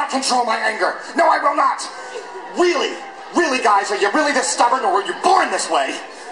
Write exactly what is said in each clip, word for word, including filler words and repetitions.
not control my anger. No, I will not. Really, really, guys, are you really this stubborn, or were you born this way?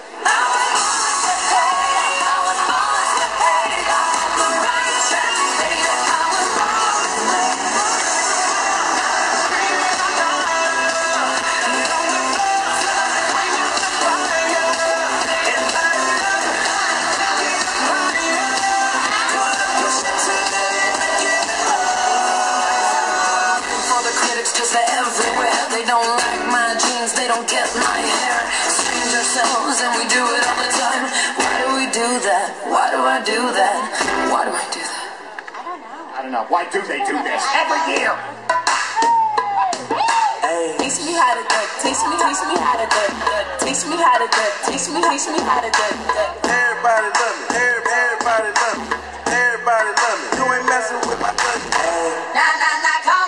Cause they're everywhere, they don't like my jeans, they don't get my hair. Strange ourselves and we do it all the time. Why do we do that? Why do I do that? Why do I do that? I don't know. I don't know. Why do they do this every year? Hey. Teach me how to good, teach me, teach me how to good, good. Teach me how to good, teach me, teach me how to good, good. Everybody love me, everybody love me, everybody love me. You ain't messing with my cousin. Hey. Nah, nah, nah, call